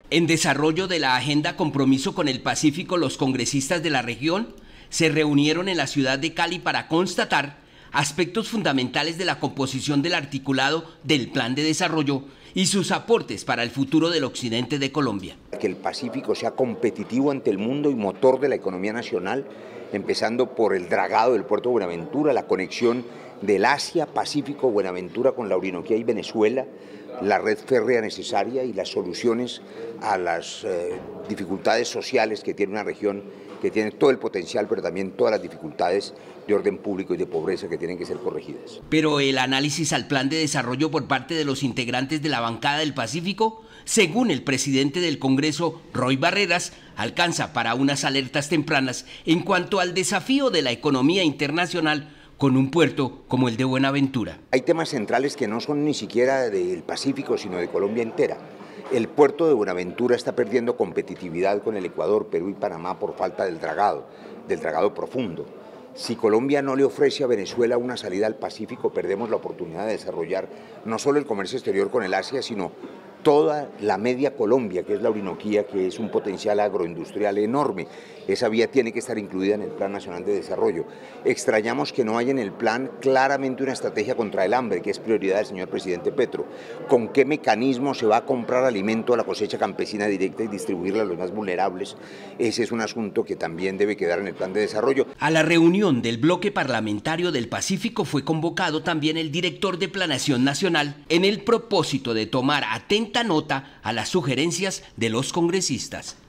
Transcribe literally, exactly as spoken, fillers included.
En desarrollo de la agenda Compromiso con el Pacífico, los congresistas de la región se reunieron en la ciudad de Cali para constatar aspectos fundamentales de la composición del articulado del Plan de Desarrollo y sus aportes para el futuro del occidente de Colombia. Que el Pacífico sea competitivo ante el mundo y motor de la economía nacional, empezando por el dragado del puerto de Buenaventura, la conexión del Asia-Pacífico-Buenaventura con la Orinoquía y Venezuela, la red férrea necesaria y las soluciones a las eh, dificultades sociales que tiene una región que tiene todo el potencial, pero también todas las dificultades de orden público y de pobreza que tienen que ser corregidas. Pero el análisis al plan de desarrollo por parte de los integrantes de la bancada del Pacífico, según el presidente del Congreso, Roy Barreras, alcanza para unas alertas tempranas en cuanto al desafío de la economía internacional con un puerto como el de Buenaventura. Hay temas centrales que no son ni siquiera del Pacífico, sino de Colombia entera. El puerto de Buenaventura está perdiendo competitividad con el Ecuador, Perú y Panamá por falta del dragado, del dragado profundo. Si Colombia no le ofrece a Venezuela una salida al Pacífico, perdemos la oportunidad de desarrollar no solo el comercio exterior con el Asia, sino toda la media Colombia, que es la Orinoquía, que es un potencial agroindustrial enorme. Esa vía tiene que estar incluida en el Plan Nacional de Desarrollo. Extrañamos que no haya en el plan claramente una estrategia contra el hambre, que es prioridad del señor presidente Petro. ¿Con qué mecanismo se va a comprar alimento a la cosecha campesina directa y distribuirla a los más vulnerables? Ese es un asunto que también debe quedar en el Plan de Desarrollo. A la reunión del bloque parlamentario del Pacífico fue convocado también el director de Planeación Nacional en el propósito de tomar atenta nota a las sugerencias de los congresistas.